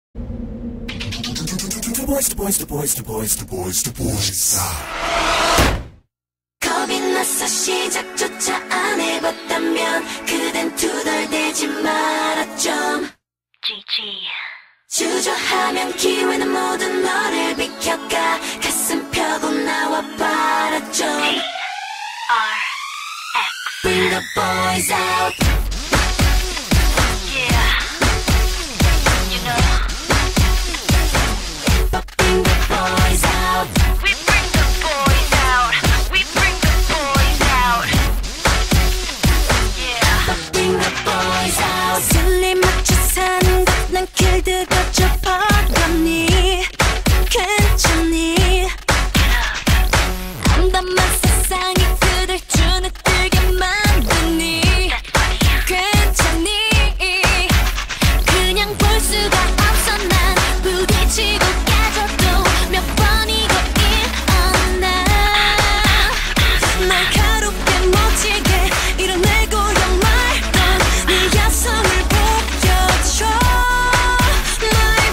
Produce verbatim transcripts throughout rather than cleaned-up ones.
The boys, the boys, the boys, the boys, the boys, the boys. 겁이 나서 시작조차 안 해봤다면 그댄 투덜대지 마라 좀. 지지. 주저하면 기회는 모두 너를 비켜가. 가슴 펴고 나와 봐라 좀. T R X. Bring the boys out. Yeah. You know. Bring the boys out. We bring the boys out. We bring the boys out. Yeah. Bring the boys out. 슬리 맞춰 사는 것 난 길드가 좁아가니 괜찮니? 암담한 세상이 그댈 주눅들게 만드니 괜찮니? 그냥 볼 수가 없어 난 부딪히고 깨져도 몇 번이고 일어나 날카롭게 멋지게 이뤄내고야 말던 네 야성을 보여줘 my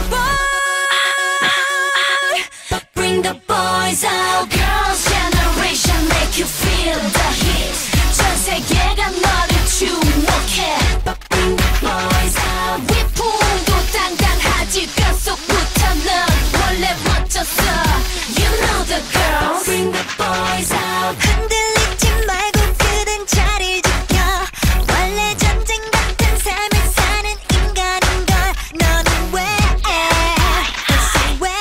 boy. But bring the boys out. Girls generation make you feel the heat. 전 세계가 너를 주목해. But bring the boys out. 위풍도 당당하지 뼛속부터 넌 원래 멋졌어. You know the girls. Bring the boys out. 흔들리지 말고 그댄 자리 지켜. 원래 전쟁 같은 삶을 사는 인간인걸. 너는 왜 대체 왜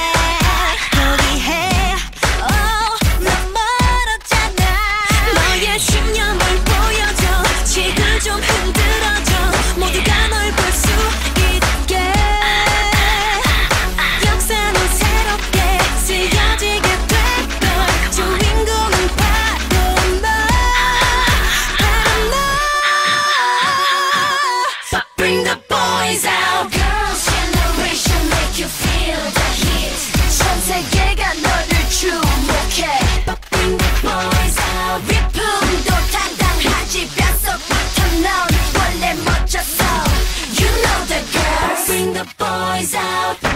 포기해? Oh, 넌 멀었잖아. 너의 신념을 보여줘. 지금 좀 흔들어줘. 모두가 널 볼 수 있게. 역사는 새롭게 쓰여지게 됐던 주인공은 바로 너. 바로 너. But bring the boys out. Girls generation make you feel the heat. 전 세계가 너를 주목해. But bring the boys out. 위풍도 당당하지 뼛속부터 넌 원래 멋졌어. You know the girls. Bring the boys out.